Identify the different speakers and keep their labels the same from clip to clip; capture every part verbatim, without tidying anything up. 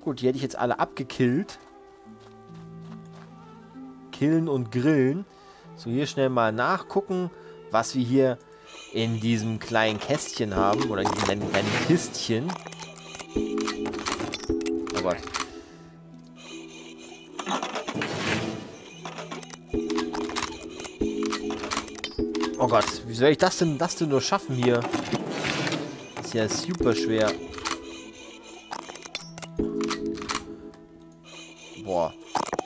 Speaker 1: Gut, die hätte ich jetzt alle abgekillt. Killen und grillen. So, hier schnell mal nachgucken, was wir hier in diesem kleinen Kästchen haben. Oder in diesem kleinen, kleinen Kistchen. Oh Gott. Oh Gott, wie soll ich das denn, das denn nur schaffen hier? Das ist ja super schwer. Boah.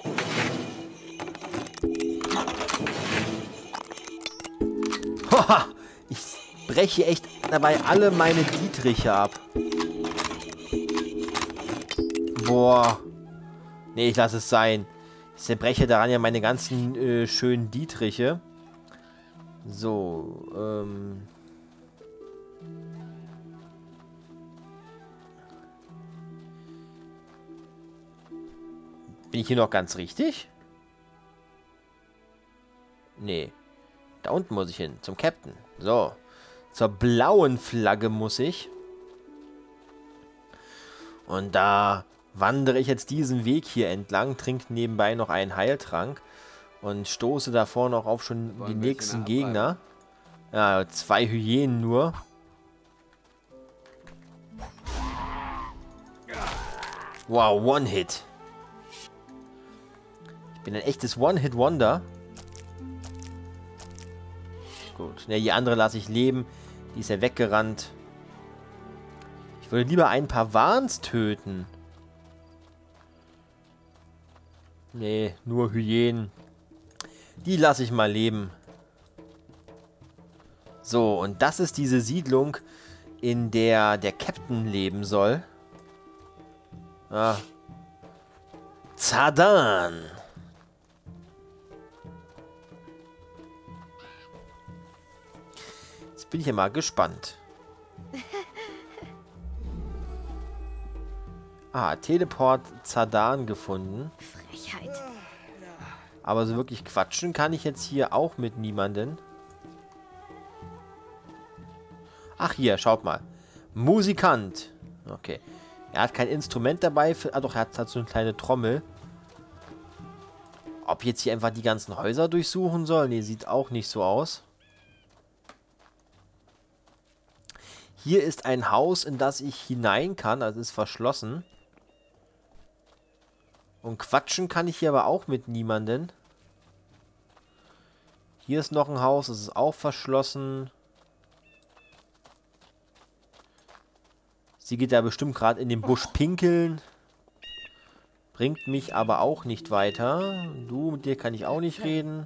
Speaker 1: Haha, ich breche echt dabei alle meine Dietriche ab. Boah. Nee, ich lasse es sein. Ich zerbreche daran ja meine ganzen äh, schönen Dietriche. So, ähm... bin ich hier noch ganz richtig? Nee. Da unten muss ich hin, zum Captain. So. Zur blauen Flagge muss ich. Und da wandere ich jetzt diesen Weg hier entlang, trinke nebenbei noch einen Heiltrank und stoße davor noch auf schon die nächsten Gegner. Ja, zwei Hyänen nur. Wow, One-Hit. Ich bin ein echtes One-Hit-Wonder. Gut, ne, die andere lasse ich leben. Die ist ja weggerannt. Ich würde lieber ein paar Wahns töten. Nee, nur Hyänen. Die lasse ich mal leben. So, und das ist diese Siedlung, in der der Captain leben soll. Ah. Zardan. Jetzt bin ich ja mal gespannt. Ah, Teleport Zardan gefunden.
Speaker 2: Frechheit.
Speaker 1: Aber so wirklich quatschen kann ich jetzt hier auch mit niemanden. Ach, hier, schaut mal. Musikant. Okay. Er hat kein Instrument dabei. Für, ah, doch, er hat, hat so eine kleine Trommel. Ob jetzt hier einfach die ganzen Häuser durchsuchen soll? Nee, sieht auch nicht so aus. Hier ist ein Haus, in das ich hinein kann. Also ist verschlossen. Und quatschen kann ich hier aber auch mit niemanden. Hier ist noch ein Haus. Es ist auch verschlossen. Sie geht da bestimmt gerade in den Busch pinkeln. Bringt mich aber auch nicht weiter. Du, mit dir kann ich auch nicht reden.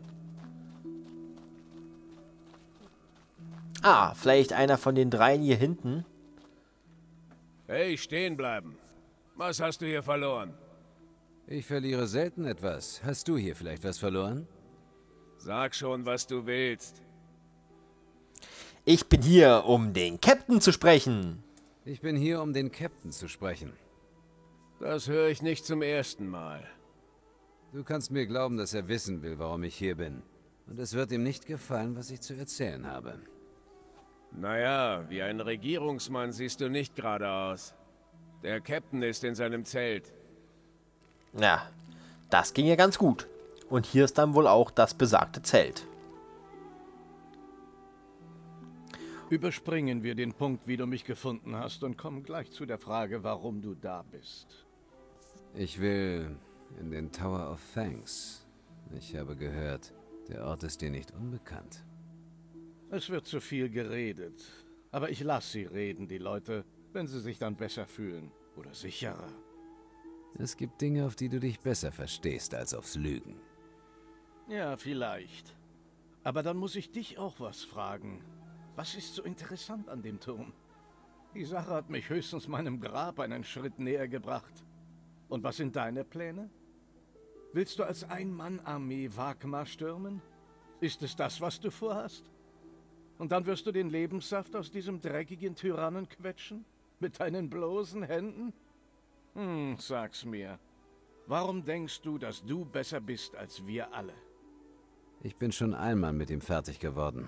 Speaker 1: Ah, vielleicht einer von den dreien hier hinten.
Speaker 3: Hey, stehen bleiben. Was hast du hier verloren?
Speaker 4: Ich verliere selten etwas. Hast du hier vielleicht was verloren?
Speaker 3: Sag schon, was du willst.
Speaker 1: Ich bin hier, um den Captain zu sprechen.
Speaker 4: Ich bin hier, um den Captain zu sprechen.
Speaker 3: Das höre ich nicht zum ersten Mal.
Speaker 4: Du kannst mir glauben, dass er wissen will, warum ich hier bin. Und es wird ihm nicht gefallen, was ich zu erzählen habe.
Speaker 3: Naja, wie ein Regierungsmann siehst du nicht gerade aus. Der Captain ist in seinem Zelt.
Speaker 1: Ja, das ging ja ganz gut. Und hier ist dann wohl auch das besagte Zelt.
Speaker 5: Überspringen wir den Punkt, wie du mich gefunden hast, und kommen gleich zu der Frage, warum du da bist.
Speaker 4: Ich will in den Tower of Thanks. Ich habe gehört, der Ort ist dir nicht unbekannt.
Speaker 5: Es wird zu viel geredet. Aber ich lasse sie reden, die Leute, wenn sie sich dann besser fühlen. Oder sicherer.
Speaker 4: Es gibt Dinge, auf die du dich besser verstehst, als aufs Lügen.
Speaker 5: Ja, vielleicht. Aber dann muss ich dich auch was fragen. Was ist so interessant an dem Turm? Die Sache hat mich höchstens meinem Grab einen Schritt näher gebracht. Und was sind deine Pläne? Willst du als Ein-Mann-Armee Wagmar stürmen? Ist es das, was du vorhast? Und dann wirst du den Lebenssaft aus diesem dreckigen Tyrannen quetschen? Mit deinen bloßen Händen? Hm, sag's mir. Warum denkst du, dass du besser bist als wir alle?
Speaker 4: Ich bin schon einmal mit ihm fertig geworden.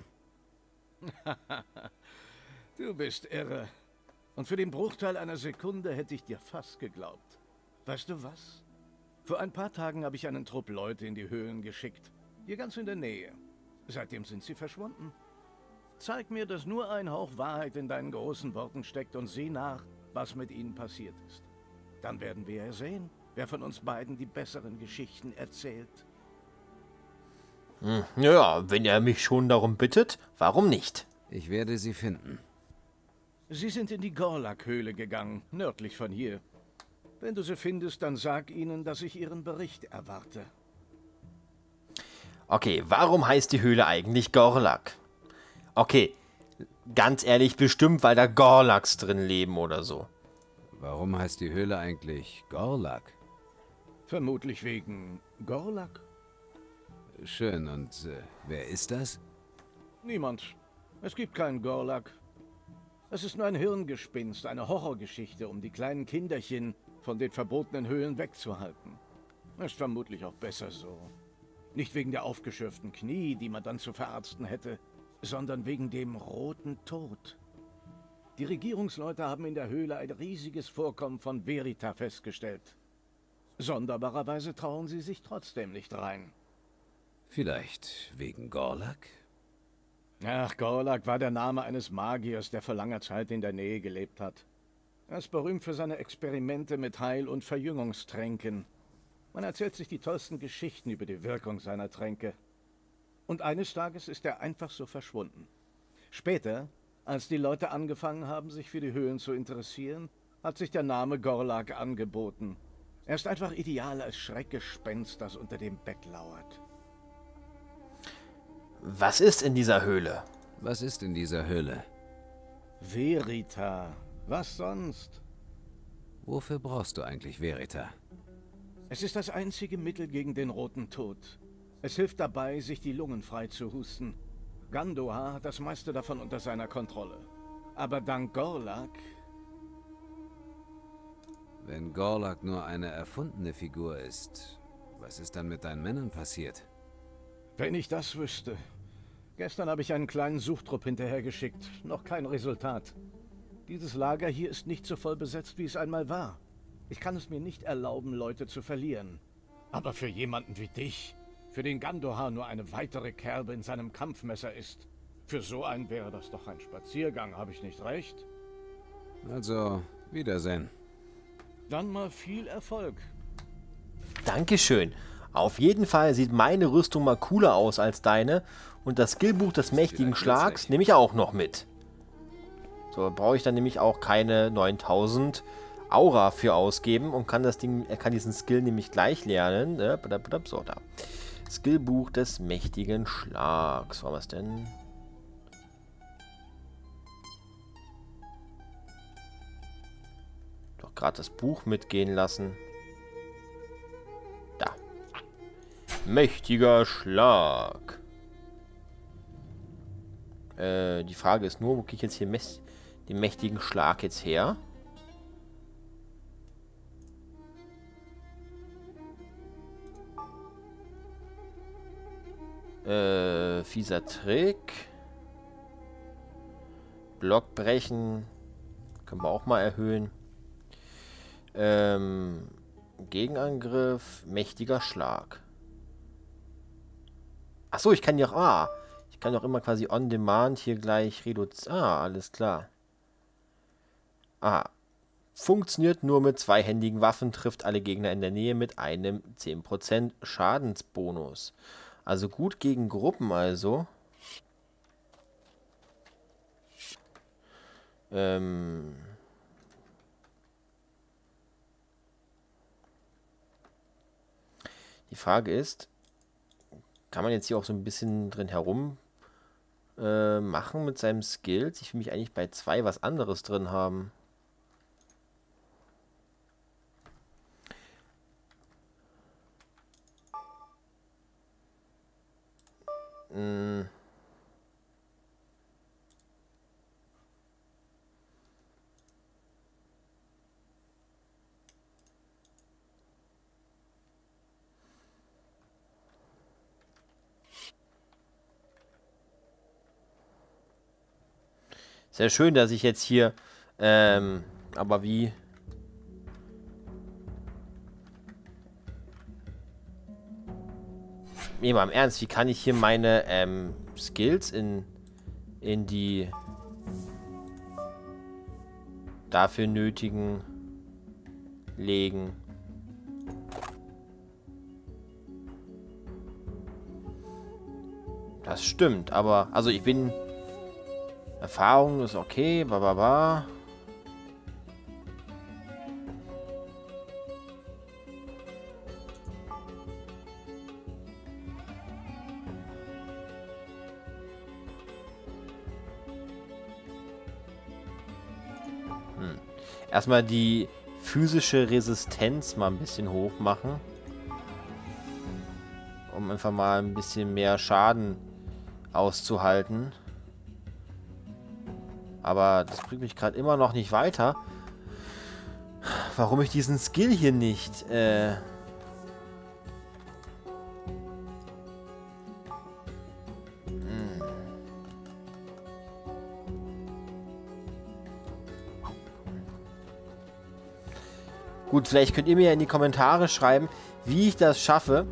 Speaker 5: Du bist irre. Und für den Bruchteil einer Sekunde hätte ich dir fast geglaubt. Weißt du was? Vor ein paar Tagen habe ich einen Trupp Leute in die Höhlen geschickt. Hier ganz in der Nähe. Seitdem sind sie verschwunden. Zeig mir, dass nur ein Hauch Wahrheit in deinen großen Worten steckt und sieh nach, was mit ihnen passiert ist. Dann werden wir ja sehen, wer von uns beiden die besseren Geschichten erzählt.
Speaker 1: Hm, ja, wenn er mich schon darum bittet, warum nicht?
Speaker 4: Ich werde sie finden.
Speaker 5: Sie sind in die Gorlak-Höhle gegangen, nördlich von hier. Wenn du sie findest, dann sag ihnen, dass ich ihren Bericht erwarte.
Speaker 1: Okay, warum heißt die Höhle eigentlich Gorlak? Okay, ganz ehrlich, bestimmt, weil da Gorlaks drin leben oder so.
Speaker 4: Warum heißt die Höhle eigentlich Gorlak?
Speaker 5: Vermutlich wegen Gorlak.
Speaker 4: Schön, und äh, wer ist das?
Speaker 5: Niemand. Es gibt keinen Gorlak. Es ist nur ein Hirngespinst, eine Horrorgeschichte, um die kleinen Kinderchen von den verbotenen Höhlen wegzuhalten. Ist vermutlich auch besser so. Nicht wegen der aufgeschürften Knie, die man dann zu verarzten hätte, sondern wegen dem roten Tod. Die Regierungsleute haben in der Höhle ein riesiges Vorkommen von Verita festgestellt. Sonderbarerweise trauen sie sich trotzdem nicht rein.
Speaker 4: Vielleicht wegen Gorlak?
Speaker 5: Ach, Gorlak war der Name eines Magiers, der vor langer Zeit in der Nähe gelebt hat. Er ist berühmt für seine Experimente mit Heil- und Verjüngungstränken. Man erzählt sich die tollsten Geschichten über die Wirkung seiner Tränke. Und eines Tages ist er einfach so verschwunden. Später, als die Leute angefangen haben, sich für die Höhlen zu interessieren, hat sich der Name Gorlak angeboten. Er ist einfach ideal als Schreckgespenst, das unter dem Bett lauert.
Speaker 1: Was ist in dieser Höhle?
Speaker 4: Was ist in dieser Höhle?
Speaker 5: Verita. Was sonst?
Speaker 4: Wofür brauchst du eigentlich Verita?
Speaker 5: Es ist das einzige Mittel gegen den roten Tod. Es hilft dabei, sich die Lungen frei zu husten. Gandohar hat das meiste davon unter seiner Kontrolle. Aber dank Gorlak...
Speaker 4: Wenn Gorlak nur eine erfundene Figur ist, was ist dann mit deinen Männern passiert?
Speaker 5: Wenn ich das wüsste. Gestern habe ich einen kleinen Suchtrupp hinterhergeschickt. Noch kein Resultat. Dieses Lager hier ist nicht so voll besetzt, wie es einmal war. Ich kann es mir nicht erlauben, Leute zu verlieren. Aber für jemanden wie dich, für den Gandohar nur eine weitere Kerbe in seinem Kampfmesser ist, für so einen wäre das doch ein Spaziergang, habe ich nicht recht?
Speaker 4: Also, Wiedersehen.
Speaker 5: Dann mal viel Erfolg.
Speaker 1: Dankeschön. Auf jeden Fall sieht meine Rüstung mal cooler aus als deine. Und das Skillbuch des mächtigen Schlags nehme ich auch noch mit. So, brauche ich dann nämlich auch keine neuntausend Aura für ausgeben und kann das Ding, er kann diesen Skill nämlich gleich lernen. So, da. Skillbuch des mächtigen Schlags. Wo haben wir es denn? Doch gerade das Buch mitgehen lassen. Da. Mächtiger Schlag. Äh, die Frage ist nur, wo kriege ich jetzt hier den mächtigen Schlag jetzt her? Äh, fieser Trick. Block brechen. Können wir auch mal erhöhen. Ähm, Gegenangriff. Mächtiger Schlag. Achso, ich kann ja auch... Ah, ich kann doch immer quasi on demand hier gleich reduzieren. Ah, alles klar. Ah. Funktioniert nur mit zweihändigen Waffen, trifft alle Gegner in der Nähe mit einem zehn Prozent Schadensbonus. Also gut gegen Gruppen also. Ähm... Die Frage ist, kann man jetzt hier auch so ein bisschen drin herum äh, machen mit seinem Skills? Ich will mich eigentlich bei zwei was anderes drin haben. Hm. Sehr schön, dass ich jetzt hier, ähm, aber wie? Nee, mal im Ernst, wie kann ich hier meine ähm, Skills in, in die dafür nötigen legen? Das stimmt, aber, also ich bin... Erfahrung ist okay, bababa. Hm. Erstmal die physische Resistenz mal ein bisschen hoch machen. Um einfach mal ein bisschen mehr Schaden auszuhalten. Aber das bringt mich gerade immer noch nicht weiter. Warum ich diesen Skill hier nicht... Äh hm. Gut, vielleicht könnt ihr mir in die Kommentare schreiben, wie ich das schaffe.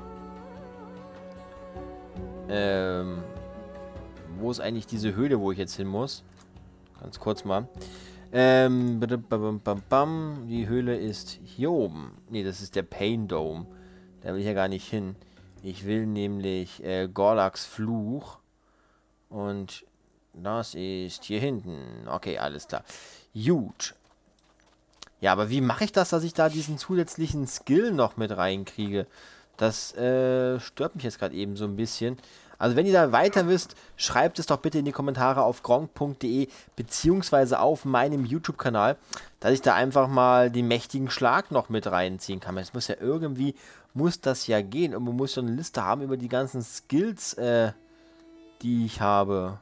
Speaker 1: Ähm... Wo ist eigentlich diese Höhle, wo ich jetzt hin muss? Ganz kurz mal. Ähm, die Höhle ist hier oben. Ne, das ist der Pain Dome. Da will ich ja gar nicht hin. Ich will nämlich äh, Gorlaks Fluch. Und das ist hier hinten. Okay, alles klar. Gut. Ja, aber wie mache ich das, dass ich da diesen zusätzlichen Skill noch mit reinkriege? Das äh, stört mich jetzt gerade eben so ein bisschen. Also wenn ihr da weiter wisst, schreibt es doch bitte in die Kommentare auf gronk punkt de beziehungsweise auf meinem YouTube-Kanal, dass ich da einfach mal den mächtigen Schlag noch mit reinziehen kann. Es muss ja irgendwie, muss das ja gehen. Und man muss so eine Liste haben über die ganzen Skills, äh, die ich habe.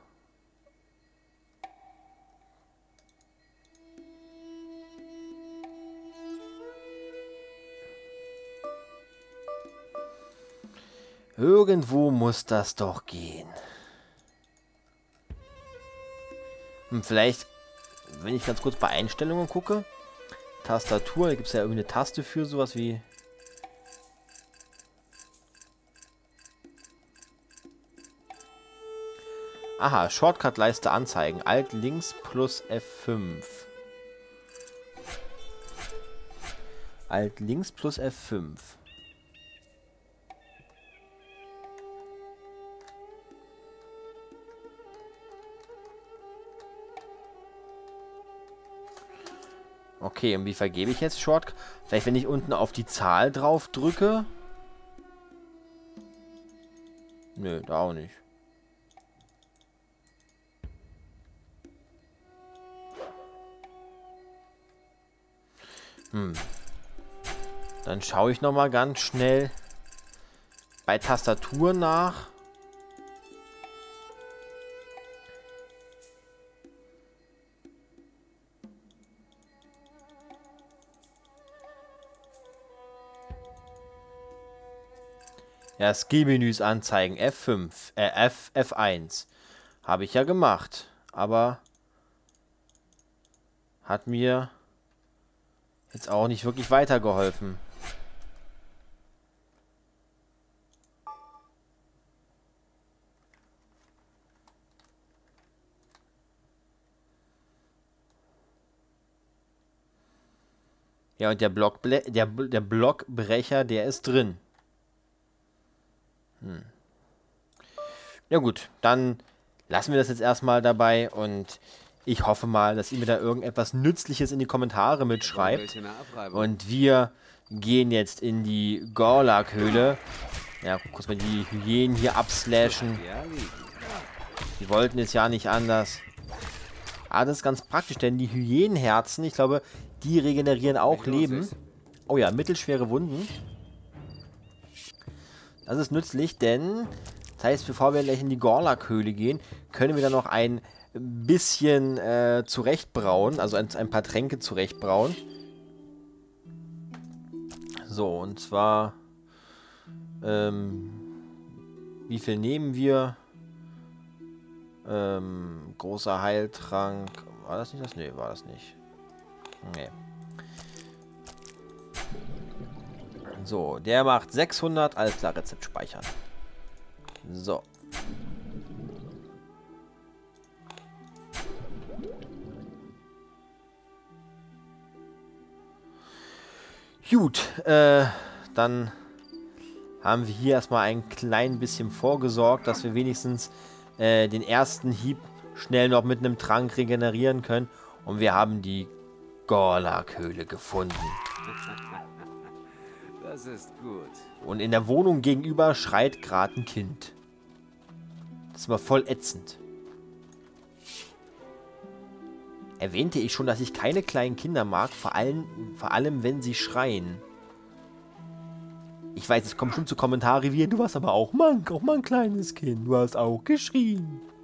Speaker 1: Irgendwo muss das doch gehen. Und vielleicht, wenn ich ganz kurz bei Einstellungen gucke, Tastatur, da gibt es ja irgendwie eine Taste für sowas wie... Aha, Shortcut-Leiste anzeigen. Alt links plus F fünf. Alt links plus F fünf. Okay, und wie vergebe ich jetzt Shortcut? Vielleicht, wenn ich unten auf die Zahl drauf drücke? Nö, da auch nicht. Hm. Dann schaue ich nochmal ganz schnell bei Tastatur nach. Ja, Skill-Menüs anzeigen. F fünf. Äh, F, F eins. Habe ich ja gemacht. Aber hat mir jetzt auch nicht wirklich weitergeholfen. Ja, und der Blockble der, der Blockbrecher, der ist drin. Hm. Ja gut, dann lassen wir das jetzt erstmal dabei und ich hoffe mal, dass ihr mir da irgendetwas Nützliches in die Kommentare mitschreibt. Und wir gehen jetzt in die Gorlak-Höhle. Ja, kurz mal die Hyänen hier abslashen. Die wollten es ja nicht anders. Ah, das ist ganz praktisch, denn die Hyänenherzen, ich glaube, die regenerieren auch Leben. Oh ja, mittelschwere Wunden. Das ist nützlich, denn das heißt, bevor wir gleich in die Gorlak-Höhle gehen, können wir dann noch ein bisschen äh, zurechtbrauen, also ein, ein paar Tränke zurechtbrauen. So, und zwar ähm, wie viel nehmen wir? Ähm, großer Heiltrank. War das nicht das? Nee, war das nicht. Nee. So, der macht sechshundert. Alles klar, Rezept speichern. So. Gut, äh, dann haben wir hier erstmal ein klein bisschen vorgesorgt, dass wir wenigstens äh, den ersten Hieb schnell noch mit einem Trank regenerieren können. Und wir haben die Gorlak-Höhle gefunden.
Speaker 4: Das ist gut.
Speaker 1: Und in der Wohnung gegenüber schreit gerade ein Kind. Das ist mal voll ätzend. Erwähnte ich schon, dass ich keine kleinen Kinder mag, vor allem, vor allem wenn sie schreien. Ich weiß, es kommen schon zu Kommentare wie, du warst aber auch Mank, auch mal ein kleines Kind, du hast auch geschrien.